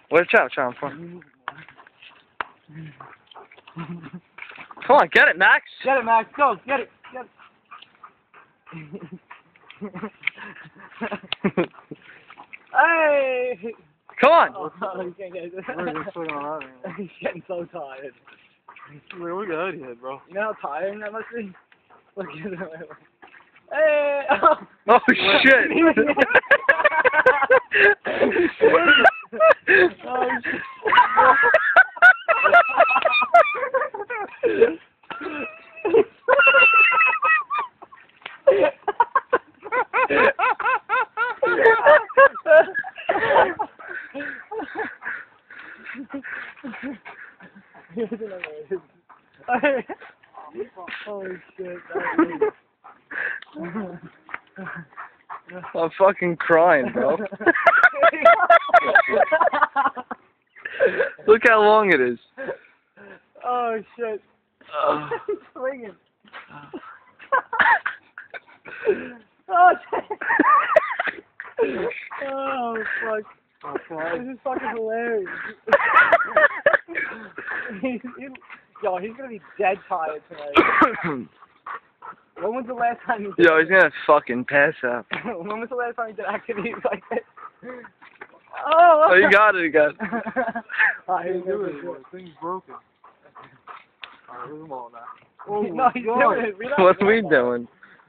Watch out, Sean. Come on, get it, Max. Get it, Max. Go. Get it. Get it. Hey! Come on. Oh, he can't get it. He's getting so tired. Look at here, bro. You know how tiring that must be? Look at him. Hey! Oh, shit. Oh, shit. Holy shit. I'm fucking crying, bro. Look how long it is. Oh shit. He's swinging. Oh shit. Oh fuck. This is fucking hilarious. Yo, he's gonna be dead tired tonight. When was the last time you did Yo, he's gonna fucking pass out. When was the last time you did activities like this? Oh, you got it again. Can't do it anymore. Thing's broken. Alright, leave them all now. Oh, no, he's doing it. What are we doing?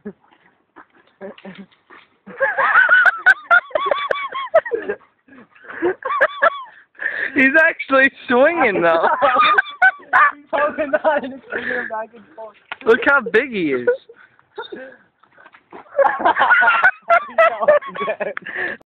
He's actually swinging now. He's holding on and swinging him back and forth. Look how big he is.